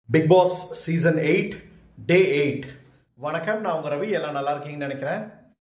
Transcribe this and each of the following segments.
Big Boss Season 8 Day 8 வணக்கம் நான் உங்க ரவி எல்லாம் நல்லா இருக்கீங்கன்னு நினைக்கிறேன்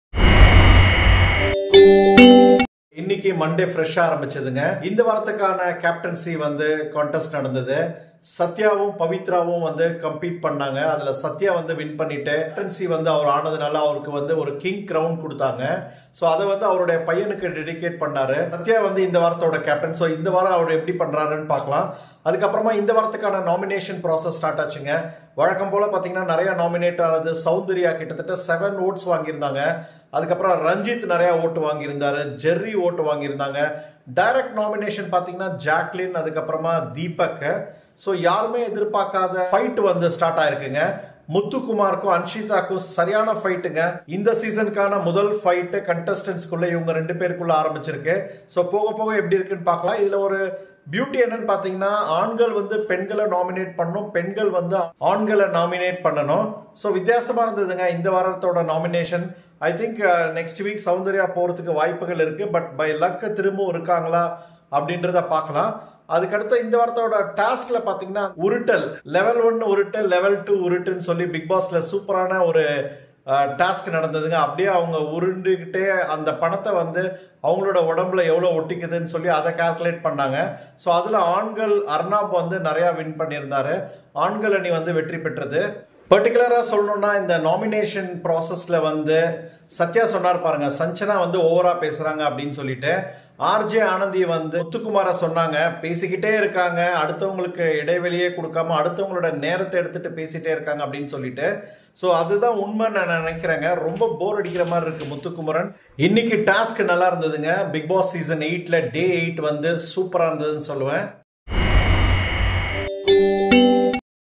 இன்னைக்கு மண்டே ஃப்ரெஷ்ஷா ஆரம்பிச்சதுங்க இந்த வாரத்துக்கான கேப்டன்சி கான்டெஸ்ட் நடந்தது சத்யாவும் பவித்ராவும் கம்பீட் பண்ணாங்க அதுல சத்யா வின் பண்ணிட்டு கேப்டன்சி அவர் ஆனதுனால அவருக்கு ஒரு கிங் கிரவுன் கொடுத்தாங்க சோ அதை அவருடைய பையனுக்கு டெடிகேட் பண்ணாரு சத்யா இந்த வாரத்தோட கேப்டன் சோ இந்த வாரம் அவர் எப்படி பண்றாருன்னு பார்க்கலாம் அதுக்கப்புறமா இந்த வாரத்துக்கான நாமினேஷன் ப்ராசஸ் ஸ்டார்ட் ஆச்சுங்க வழக்கம் போல பாத்தீங்கன்னா நிறைய நாமினேட் ஆனது சௌந்தர்யா கிட்டத்தட்ட 7 ஓட்ஸ் வாங்கியிருந்தாங்க அதுக்கப்புறம் ரஞ்சித் நிறைய ஓட்டு வாங்கியிருந்தாரு ஜெர்ரி ஓட்டு வாங்கியிருந்தாங்க டைரக்ட் நாமினேஷன் பாத்தீங்கன்னா ஜாக்லின் அதுக்கப்புறமா தீபக் சோ யாருமே எதிர்பார்க்காத ஃபைட் ஸ்டார்ட் ஆயிருக்குங்க முத்துக்குமாருக்கும் அன்ஷிதாக்கும் சரியான ஃபைட்டுங்க இந்த சீசனுக்கான முதல் ஃபைட் கண்டஸ்டன்ஸ்குள்ள இவங்க ரெண்டு பேருக்குள்ள ஆரம்பிச்சிருக்கு சோ போக போக எப்படி இருக்குன்னு பார்க்கலாம் இதுல ஒரு பியூட்டி என்னன்னு பாத்தீங்கன்னா ஆண்கள் பெண்களை நாமினேட் பண்ணணும் பெண்கள் ஆண்களை நாமினேட் பண்ணணும் சோ வித்தியாசமா இருந்ததுங்க இந்த வாரத்தோட nomination I think next week Soundarya போறதுக்கு வாய்ப்புகள் இருக்கு பட் பை லக் திரும்பவும் இருக்காங்களா அப்படின்றத பார்க்கலாம் அதுக்கடுத்து இந்த வாரத்தோட டாஸ்க்ல பாத்தீங்கன்னா உருட்டல் லெவல் 1 உருட்டு லெவல் 2 உருட்டுன்னு சொல்லி பிக் பாஸ்ல சூப்பரான ஒரு டாஸ்க் நடந்ததுங்க அப்படியே அவங்க உருண்டுகிட்டே அந்த பணத்தை அவங்களோட உடம்புல எவ்வளவு ஒட்டிக்குதுன்னு சொல்லி அதை கால்குலேட் பண்ணாங்க ஸோ அதுல ஆண்கள் அர்னாப் நிறைய வின் பண்ணியிருந்தாரு ஆண்கள் அணி வெற்றி பெற்றது பர்டிகுலரா சொல்லணும்னா இந்த நாமினேஷன் ப்ராசஸ்ல சத்யா சொன்னார் பாருங்க சஞ்சனா ஓவரா பேசுறாங்க அப்படின்னு சொல்லிட்டு ஆர்ஜே ஆனந்தி முத்துக்குமார சொன்னாங்க பேசிக்கிட்டே இருக்காங்க அடுத்தவங்களுக்கு இடைவெளியே கொடுக்காம அடுத்தவங்களோட நேரத்தை எடுத்துட்டு பேசிட்டே இருக்காங்க அப்படின்னு சொல்லிட்டு சோ அதுதான் உண்மை நான் நினைக்கிறேங்க ரொம்ப போர் அடிக்கிற மாதிரி இருக்கு முத்துக்குமரன் இன்னைக்கு டாஸ்க் நல்லா இருந்ததுங்க பிக் பாஸ் சீசன் 8ல டே 8 சூப்பரா இருந்ததுன்னு சொல்லுவேன்